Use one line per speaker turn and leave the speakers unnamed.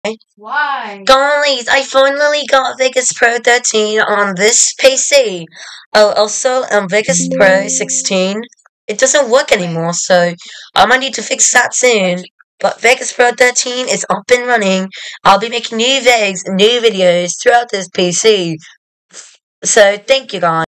Why? Guys, I finally got Vegas Pro 13 on this PC. Oh, also, Vegas Pro 16. It doesn't work anymore, so I might need to fix that soon. But Vegas Pro 13 is up and running. I'll be making new videos throughout this PC. So, thank you guys.